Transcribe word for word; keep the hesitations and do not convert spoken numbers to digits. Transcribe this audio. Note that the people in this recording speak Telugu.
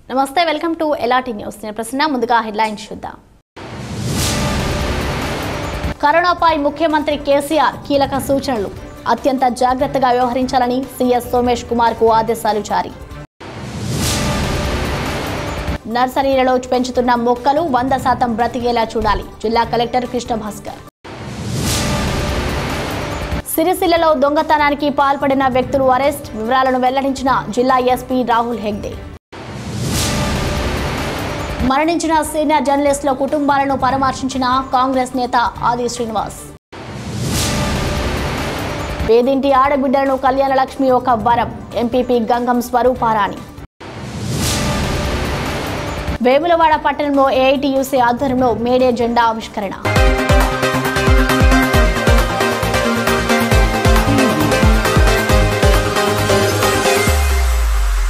నమస్తే వెల్కమ్ టు ఎలాటి న్యూస్ నేను ప్రసన్న ముందుగా హెడ్లైన్స్ చూద్దాం కరోనాపై ముఖ్యమంత్రి కేసీఆర్ కీలక సూచనలు అత్యంత జాగ్రత్తగా వ్యవహరించాలని సీఎస్ సోమేష్ కుమార్ కు ఆదేశాలు జారీ నర్సరీలలో పెంచుతున్న మొక్కలు వంద శాతం బ్రతికేలా చూడాలి జిల్లా కలెక్టర్ కృష్ణ భాస్కర్ సిరిసిల్లలో దొంగతనానికి పాల్పడిన వ్యక్తులు అరెస్ట్ వివరాలను వెల్లడించిన జిల్లా ఎస్పీ రాహుల్ హెగ్డే మరణించిన సీనియర్ జర్నలిస్టుల కుటుంబాలను పరామర్శించిన కాంగ్రెస్ నేత ఆది శ్రీనివాస్ పేదింటి ఆడబిడ్డలను కళ్యాణ లక్ష్మి ఒక వరం ఎంపీపీ గంగం స్వరూపారాణి వేములవాడ పట్టణంలో ఏఐటీయూసీ ఆధ్వర్యంలో మేడే జెండా ఆవిష్కరణ